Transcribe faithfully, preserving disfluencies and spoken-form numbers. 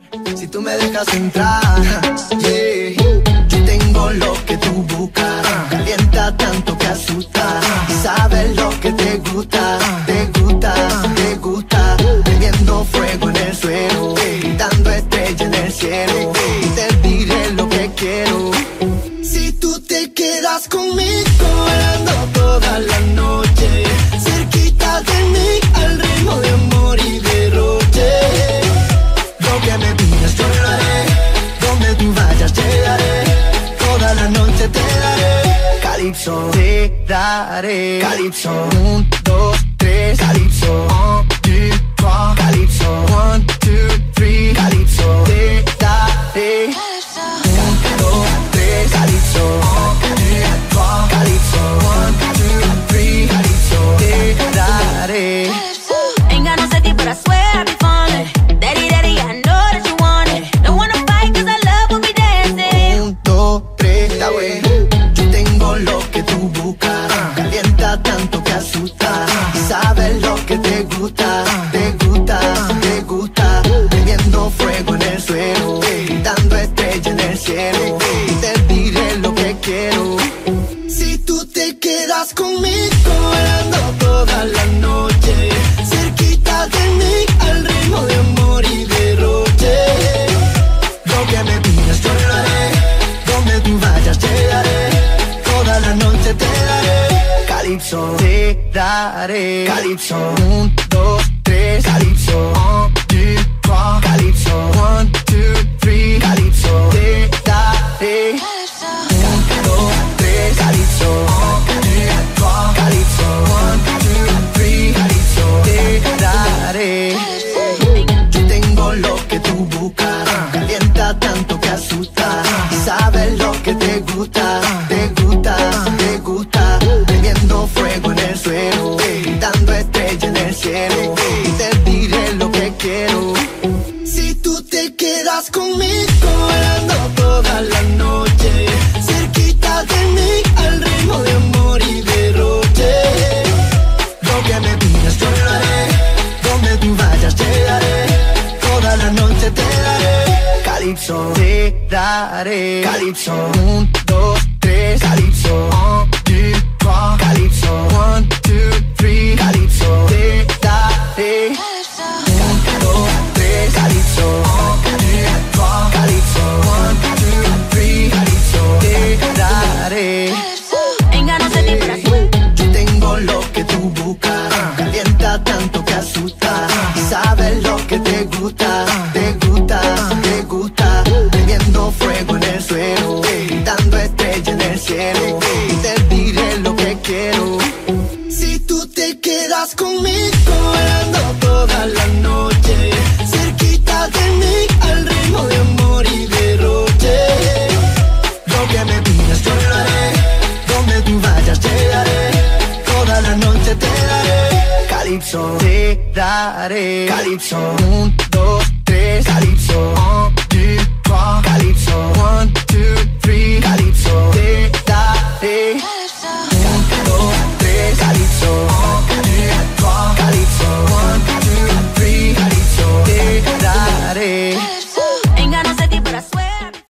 Si tú me dejas entrar, yeah. Yo tengo lo que tú buscas. Calienta tanto que asusta. Sabes lo que te gusta, te gusta, te gusta. Prendiendo fuego en el suelo, dando estrella en el cielo. Y te diré lo que quiero. Si tú te quedas conmigo, bailando toda la noche, cerquita de mí, al ritmo de amor y derroche. Lo que me pidas yo lo haré, donde tú vayas llegaré, toda la noche te daré. Calypso, te daré. Calypso, un, dos, tres. Calypso, un, two, trois. Calypso, one, two, three. Calypso, te daré. Un, dos, tres. Calypso, un, two, trois. Calypso, one, two, three. Calypso, te daré. Ain't got no safety, but I swear I be falling. Daddy, daddy, I know that you want it. Don't wanna fight, cause I love when we dancing. Un, dos, tres, está bueno. Yo tengo lo que tú buscas. Calienta tanto que asusta. Sabes lo que te gusta, te gusta, te gusta. Prendiendo fuego en el suelo, dando estrella en el cielo. Y te diré lo que quiero. Si tú te quedas conmigo, bailando toda la noche, cerquita de mí, al ritmo de amor y derroche. Lo que me pidas yo lo haré, donde tú vayas llegaré, toda la noche te daré. Calypso, te daré. Calypso, un, dos, tres. Calypso, un, two, trois. Calypso, one, two, three. Calypso, te daré. Un, dos, tres. Calypso, un, two, trois. Calypso, one, two, three. Calypso, te daré. Yo tengo lo que tú buscas. Calienta tanto que asusta. Sabes lo que te gusta, te gusta, te gusta. Prendiendo fuego en el suelo, dando estrella en el cielo. Y te diré lo que quiero. Si tú te quedas conmigo, bailando toda la noche, cerquita de mí, al ritmo de amor y derroche. Lo que me pidas yo lo haré, donde tú vayas llegaré, toda la noche te daré. Calypso, te daré. Calypso, un, dos, tres. Calypso, un, two, trois. Calypso, one, two, three. Calypso, te daré. Un, dos, tres. Calypso, un, two, trois. Calypso, one, two, three. Calypso, te daré. Ain't got no safety, but I swear. Yo tengo lo que tú buscas. Calienta tanto que asusta. Sabes lo que te gusta, te gusta, te gusta. Prendiendo fuego en el suelo, dando estrella en el cielo. Y te diré lo que quiero. Si tú te quedas conmigo, bailando toda la noche, cerquita de mí, al ritmo de amor y derroche. Lo que me pidas yo lo haré, donde tú vayas llegaré, toda la noche te daré. Calypso, te daré. Calypso, un, dos, tres. Calypso, un,